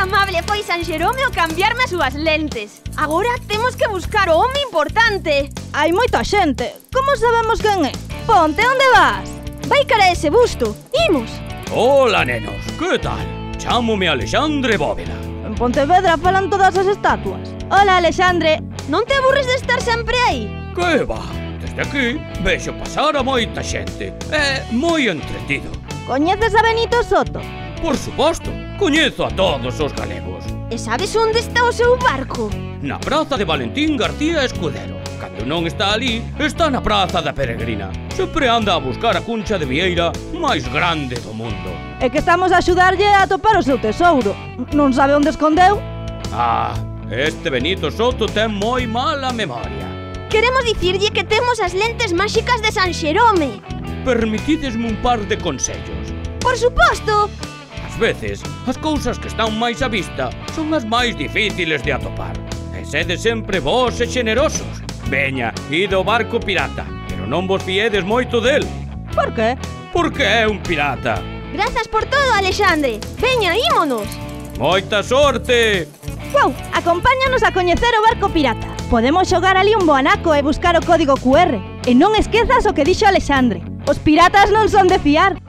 amable foi San Xerome o cambiarme as súas lentes. Agora temos que buscar o home importante. Hai moita xente. Como sabemos quen é? Ponte, onde vas? Vai cara ese busto. Imos. Hola, nenos, que tal? Chámome Alexandre Bóveda. En Pontevedra falan todas as estatuas. Hola, Alexandre. Non te aburres de estar sempre aí? Que va? Desde aquí vexo pasar a moita xente. É moi entretido. Coñeces a Benito Soto? Por suposto, coñezo a todos os galegos. E sabes onde está o seu barco? Na praza de Valentín García Escudero. Cando non está ali, está na praza da Peregrina. Sempre anda a buscar a cuncha de vieira máis grande do mundo. É que estamos a axudarlle a topar o seu tesouro. Non sabe onde escondeu? Ah, este Benito Soto ten moi mala memoria. Queremos dicirlle que temos as lentes máxicas de San Xerome. Permitidesme un par de consellos. Por suposto. Ás veces, as cousas que están máis á vista son as máis difíciles de atopar. E sede sempre vós e xenerosos. Veña, ide ao barco pirata, pero non vos fiedes moito del. Por qué? Porque é un pirata. Grazas por todo, Alexandre. Veña, ímonos. Moita sorte! Wow, acompáñanos a coñecer o barco pirata. Podemos xogar ali un boanaco e buscar o código QR. E non esquezas o que dixo Alexandre. Os piratas non son de fiar.